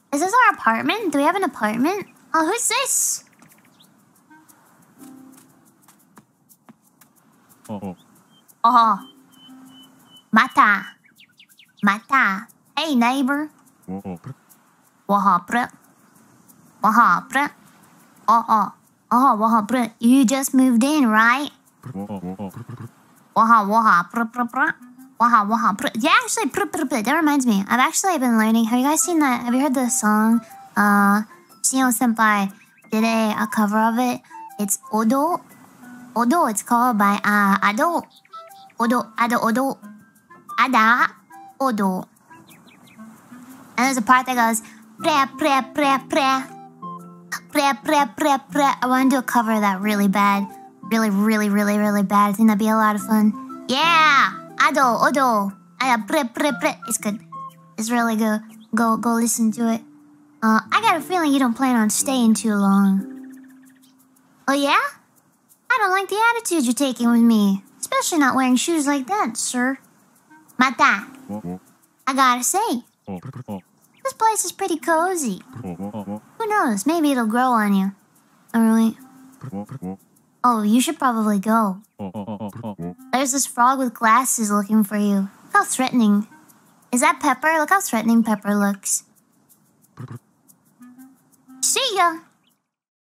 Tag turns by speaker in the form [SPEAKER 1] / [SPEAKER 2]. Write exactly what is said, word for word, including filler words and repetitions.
[SPEAKER 1] Is this our apartment? Do we have an apartment? Oh, who's this?
[SPEAKER 2] Oh.
[SPEAKER 1] Oh. Mata. Mata. Hey, neighbor. Wahapra. Wahapra. Oh, oh. Oh, wahapra. You just moved in, right? Waha, waha. Pr, pr, pr. Waha, waha. Pr. Yeah, actually, pr, pr, pr. That reminds me. I've actually been learning. Have you guys seen that? Have you heard the song? Uh, Shino Senpai did a, a cover of it. It's Odo. Odo, it's called by uh, Ado. Odo, Ado, Odo. Ada, Odo. And there's a part that goes pre, pre, pre, pre. Pre, pre, pre, pre. I want to do a cover of that really bad. Really, really, really, really bad. I think that'd be a lot of fun. Yeah! Ado, Odo. Ada, pre, pre, pre. It's good. It's really good. Go, go listen to it. Uh, I got a feeling you don't plan on staying too long. Oh yeah? I don't like the attitude you're taking with me. Especially not wearing shoes like that, sir. Mata. I gotta say, this place is pretty cozy. Who knows? Maybe it'll grow on you. Oh, really? Oh, you should probably go. There's this frog with glasses looking for you. Look how threatening. Is that Pepper? Look how threatening Pepper looks. See ya!